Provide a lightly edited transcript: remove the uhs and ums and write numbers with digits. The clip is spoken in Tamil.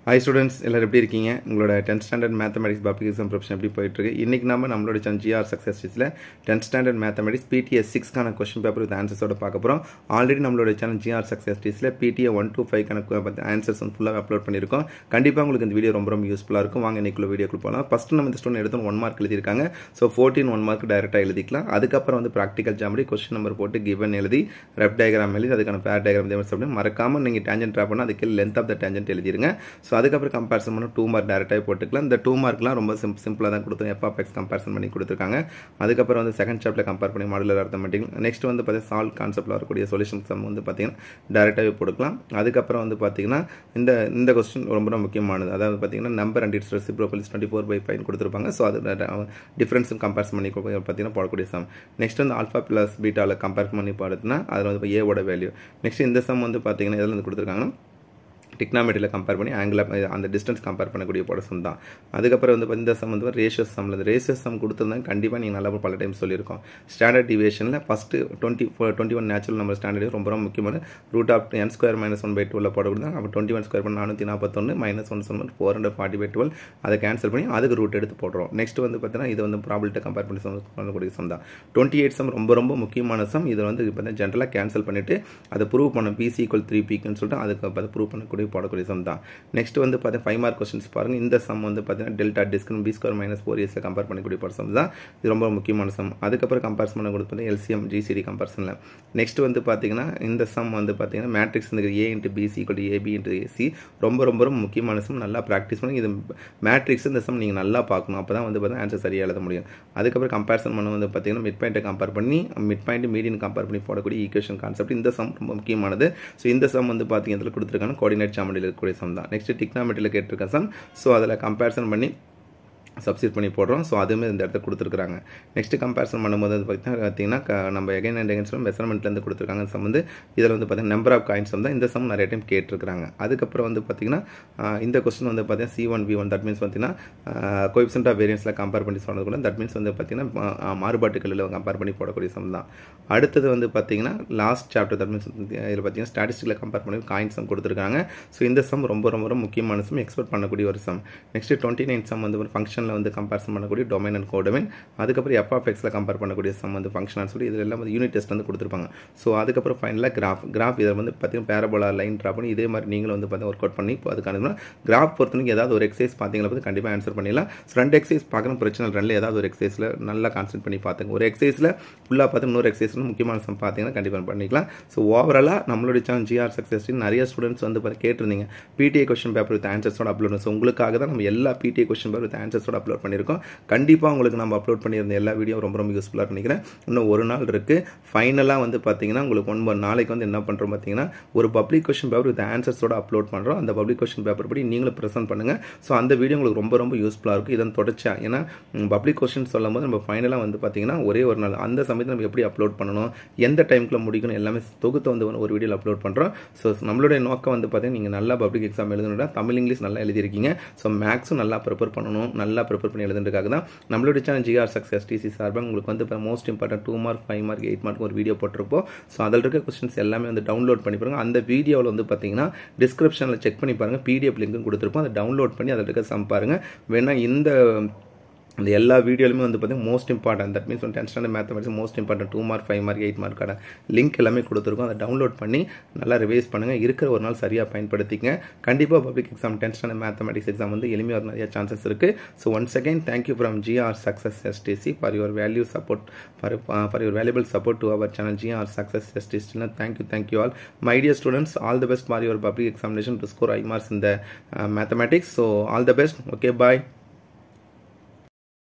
Hi students, எல்லாரும் எப்படி இருக்கீங்க? உங்களோட 10th standard mathematics public exam preparation எப்படி போயிட்டு இருக்கு? இன்னைக்கு நாம நம்மளோட சேனல் GR Success Tips ல 10th standard mathematics PTA 6 கான question paper with answers ஓட பார்க்க போறோம். ஆல்ரெடி நம்மளோட சேனல் GR Success Tips ல PTA 1 to 5 கான answers ஃபுல்லா அப்லோட் பண்ணிருக்கோம். கண்டிப்பா உங்களுக்கு இந்த வீடியோ ரொம்ப யூஸ்ஃபுல்லா இருக்கும். வாங்க இன்னைக்குள்ள வீடியோக்குள்ள போலாம். ஃபர்ஸ்ட் நம்ம இந்த ஸ்டூடண்ட் எடுத்து 1 மார்க் எழுதி இருக்காங்க. சோ 14 1 மார்க் டைரக்டா எழுதிக்கலாம். அதுக்கு அப்புறம் வந்து practical geometry question number போட்டு given எழுதி rough diagram எழுதி அதுக்கான pair diagram தேவை மறக்காம நீங்க tangent draw பண்ணா அதுக்கு length of the tangent எழுதிருங்க. சோ அதுக்கப்புறம் கம்பேரிசன் பண்ண 2 மார்க் டைரக்டாக போட்டுக்கலாம். இந்த 2 மார்க்லாம் ரொம்ப சிம்பிளாக தான் கொடுத்துருங்க. எஃப்எக்ஸ் கம்பேரிசன் பண்ணி கொடுத்துருக்காங்க. அதுக்கப்புறம் வந்து செகண்ட் சாப்டர் கம்பேர் பண்ணி மாடுலர் அரித்மெட்டிக். நெக்ஸ்ட் வந்து பார்த்தீங்கன்னா சால்வ் கான்செப்ட்டில் வரக்கூடிய சொல்யூஷன் சம் வந்து பார்த்தீங்கன்னா டைரக்டாகவே போட்டுக்கலாம். அதுக்கப்புறம் வந்து பார்த்தீங்கன்னா இந்த கொஸ்டின் ரொம்ப முக்கியமானது. அதாவது பார்த்தீங்கன்னா நம்பர் அண்ட் இட்ஸ் ரெசிப்ரோக்கல் 24/5 கொடுத்துருப்பாங்க. ஸோ அது டிஃபரன்ஸும் கம்பேரிசன் பண்ணி பார்த்தீங்கன்னா போடக்கூடிய சம். நெக்ஸ்ட் வந்து ஆல்ஃபா பிளஸ் பீட்டாவில் கம்பேர் பண்ணி பார்த்தீங்கன்னா அதில் வந்து ஏவோட வேல்யூ. நெக்ஸ்ட் இந்த சம் வந்து பார்த்தீங்கன்னா இதில் வந்து கொடுத்துருக்காங்க டிக்னாமெட்ரியில் கம்பேர் பண்ணி ஆங்கிள் அந்த டிஸ்டன்ஸ் கம்பேர் பண்ணக்கூடிய போர்ஷன் தான். அதுக்கப்புறம் வந்து இந்த சம் வந்து ரேஷியோஸ் சம்மில் ரேஷியோஸ் சம் கொடுத்துருந்தாங்க. கண்டிப்பாக நீங்கள் நல்லா பல டைம் சொல்லியிருக்கோம். ஸ்டாண்டர்ட் டிவியேஷனில் ஃபஸ்ட்டு 21 நேச்சுரல் நம்பர் ஸ்டாண்டர்ட் ரொம்ப முக்கியமான ரூட் ஆஃப் n² - 1/2 போடக்கூடாது. அப்போ 21² 441 -1 சொன்னால் 440/12 அதை கேன்சல் பண்ணி அதுக்கு ரூட் எடுத்து போடுறோம். நெக்ஸ்ட் வந்து பார்த்தீங்கன்னா இது வந்து ப்ராபிலிட்டி கம்பேர் பண்ணி பண்ணக்கூடிய சம் தான். 28 சம் ரொம்ப முக்கியமான சம். இதை வந்து பார்த்தீங்கன்னா ஜென்ரலாக கேன்சல் பண்ணிவிட்டு அதை ப்ரூவ் பண்ண PC = 3Pக்குன்னு சொல்லிட்டு அதுக்கு ப்ரூவ் பண்ணக்கூடிய போடக்கூடிய சம் தான். நெக்ஸ்ட் வந்து பார்த்தீங்கன்னா 5 மார்க் கொஸ்டின்ஸ் பாருங்க. இந்த சம் வந்து பார்த்தீங்கன்னா டெல்டா டிஸ்கன் B² - 4AC கம்பேர் பண்ணக்கூடிய சம் தான். இது ரொம்ப முக்கியமான சம். அதுக்கப்புறம் கம்பேரிசன் பண்ண கொடுத்து LCM GCD கம்பேரிசனில். நெக்ஸ்ட் வந்து பார்த்தீங்கன்னா இந்த சம் வந்து பார்த்தீங்கன்னா matrix A × BC = AB × AC ரொம்ப முக்கியமான சம். நல்லா ப்ராக்டிஸ் பண்ணி இது மேட்ரிக்ஸ் இந்த சம் நீங்கள் நல்லா பார்க்கணும். அப்போ தான் வந்து பார்த்தீங்கன்னா ஆன்சர் சரியாக எழுத முடியும். அதுக்கப்புறம் கம்பேரிசன் பண்ண வந்து பார்த்தீங்கன்னா மிட் பாயிண்ட்டை கம்பேர் பண்ணி மிட் பாயிண்ட் மீடியன் கம்பேர் பண்ணி போடக்கூடிய ஈக்குவேஷன் கான்செப்ட். இந்த சம் ரொம்ப முக்கியமானது. ஸோ இந்த சம் வந்து பார்த்தீங்கன்னா இதில் கொடுத்துருக்காங்க கோஆர்டினேட் ஜாமெட்ரியில் இருக்கக்கூடிய சம் தான். நெக்ஸ்ட் டிக்னாமெட்ரியில் கேட்டிருக்க சம். ஸோ அதில் கம்பேரிசன் பண்ணி சப்ஸ்டிட் பண்ணி போடுறோம். ஸோ அதுவுமே இந்த இடத்துல கொடுத்துருக்காங்க. நெக்ஸ்ட் கம்பேரிசன் பண்ணும்போது பார்த்தீங்கன்னா நம்ம எகைன் அண்ட் எகைன் மெஷர்மெண்ட்லேருந்து கொடுத்துருக்காங்க சம் வந்து இதில் வந்து பார்த்தீங்கன்னா நம்பர் ஆஃப் காயின்ஸ் தான். இந்த சம் நிறைய டைம் கேட்டிருக்காங்க. அதுக்கப்புறம் வந்து பார்த்தீங்கன்னா இந்த கொஸ்டின் வந்து பார்த்தீங்கன்னா C1 V1 தட் மீன்ஸ் பார்த்தீங்கன்னா கோஎஃபிஷியன்ட் ஆஃப் வேரியன்ஸில் கம்பேர் பண்ணி சொன்னது கூட தட் மீன்ஸ் வந்து பார்த்தீங்கன்னா மாறுபாட்டுகளில் கம்பேர் பண்ணி போடக்கூடிய சம் தான். அடுத்தது வந்து பார்த்தீங்கன்னா லாஸ்ட் சாப்டர் தட் மீன்ஸ் இதில் பார்த்தீங்கன்னா ஸ்டாட்டிஸ்டிக்கில் கம்பேர் பண்ணி காயின் சம் கொடுத்துருக்காங்க. ஸோ இந்த சம் ரொம்ப முக்கியமான சம், எக்ஸ்பெக்ட் பண்ணக்கூடிய ஒரு சம். நெக்ஸ்ட் 29 சம் வந்து ஒரு ஃபங்க்ஷன் வந்து கம்பேரிசன் பண்ணக்கூடிய டொமைன் அண்ட் கோடொமைன். அதுக்கப்புறம் எஃப்எக்ஸ்ல கம்பேர் பண்ணக்கூடிய சம் வந்து ஃபங்க்ஷன் சொல்லி இதில் எல்லாம் வந்து யூனிட் டெஸ்ட் வந்து கொடுத்துருப்பாங்க. ஸோ அதுக்கப்புறம் ஃபைனலாக கிராஃப் இதில் வந்து பார்த்தீங்கன்னா பேரபோலா லைன் ட்ரா பண்ணி இதே மாதிரி நீங்களும் வந்து பார்த்தீங்கன்னா ஒர்க் அவுட் பண்ணி இப்போ அதுக்கான கிராஃப் பொறுத்தவரைக்கும் ஏதாவது ஒரு எக்ஸசைஸ் பார்த்தீங்கன்னா பார்த்து கண்டிப்பாக ஆன்சர் பண்ணிடலாம். ஸோ 2 எக்ஸசைஸ் பார்க்கணும் பிரச்சனை, 2 ஏதாவது ஒரு எக்ஸசைஸில் நல்லா கான்சென்ட் பண்ணி பார்த்துங்க. ஒரு எக்ஸசைஸில் ஃபுல்லாக பார்த்து இன்னொரு எக்ஸசைஸ் முக்கியமான சம் பார்த்தீங்கன்னா கண்டிப்பாக பண்ணிக்கலாம். ஸோ ஓவராலாக நம்மளுடைய சேனல் GR Success நிறைய ஸ்டூடெண்ட்ஸ் வந்து கேட்டிருந்தீங்க PTA கொஸ்டின் பேப்பர் வித் ஆன்சர்ஸோட அப்லோட். ஸோ உங்களுக்காக தான் நம்ம எல்லா PTA கொஸ்டின் பேப்பர் வித் ஆன்சர்ஸோட அப்லோட் பண்ணியிருக்கோம். கண்டிப்பாக உங்களுக்கு நம்ம அப்லோட் பண்ணியிருந்த எல்லா வீடியோ ரொம்ப யூஸ்ஃபுல்லாக நினைக்கிறேன். இன்னும் ஒரு நாள் இருக்குது. ஃபைனலாக வந்து பார்த்தீங்கன்னா உங்களுக்கு 1 நாளைக்கு வந்து என்ன பண்ணுறோம் பார்த்தீங்கன்னா ஒரு பப்ளிக் கொஸ்டின் பேப்பர் வித் ஆன்சர்ஸோட அப்லோட் பண்ணுறோம். அந்த பப்ளிக் கொஸ்டின் பேப்பர் படி நீங்களும் ப்ரெசென்ட் பண்ணுங்கள். ஸோ அந்த வீடியோ உங்களுக்கு ரொம்ப யூஸ்ஃபுல்லாக இருக்கும். இதன் தொடர்ச்சியா ஏன்னா பப்ளிக் கொஸ்டின் சொல்லும் போது நம்ம ஃபைனலாக வந்து பார்த்தீங்கன்னா ஒரே ஒரு நாள் அந்த சமயத்தில் நம்ம எப்படி அப்லோட் பண்ணணும், எந்த டைமுக்குள்ள முடிக்கணும் எல்லாமே தொகுத்து வந்து ஒரு வீடியோவில் அப்லோட் பண்ணுறோம். ஸோ நம்மளுடைய நோக்கம் வந்து பார்த்தீங்கன்னா நீங்கள் நல்லா பப்ளிக் எக்ஸாம் எழுதணும்னா தமிழ் இங்கிலீஷ் நல்லா எழுதியிருக்கீங்க. ஸோ மேக்ஸும் நல்லா ப்ரிப்பேர் பண்ணணும். நல்லா ப்ரிப்பேர் பண்ணி எழுதுறதுக்காக தான் நம்மளுடைய சேனல் GR Success TC சார்பாக உங்களுக்கு வந்து most important 2 mark 5 mark 8 mark ஒரு வீடியோ போட்டிருப்போம். ஸோ அதில் இருக்க கொஸ்டின்ஸ் எல்லாமே வந்து டவுன்லோட் பண்ணி பாருங்க. அந்த வீடியோவில் வந்து பார்த்தீங்கன்னா டிஸ்கிரிப்ஷனில் செக் பண்ணி பாருங்கள், PDF லிங்க்கும் கொடுத்துருப்போம். அதை டவுன்லோட் பண்ணி அதில் இருக்க சம் பாருங்கள். வேணா இந்த எல்லா வீடியோலுமே வந்து பார்த்தீங்கன்னா most important that means 10th standard mathematics most important 2 mark 5 mark 8 மார்க்கான லிங்க் எல்லாமே கொடுத்துருக்கோம். அதை டவுன்லோட் பண்ணி நல்லா ரிவைஸ் பண்ணுங்கள். இருக்கிற ஒரு நாள் சரியாக பயன்படுத்திங்க. கண்டிப்பாக public exam 10th standard mathematics exam வந்து எளிமையாக நிறைய சான்சஸ் இருக்குது. So once again thank you from GR Success TC for your value support for your valuable support to our channel GR Success TC. Thank you all my dear students. All the best for your public examination to score high marks in the mathematics. So all the best. Okay, bye.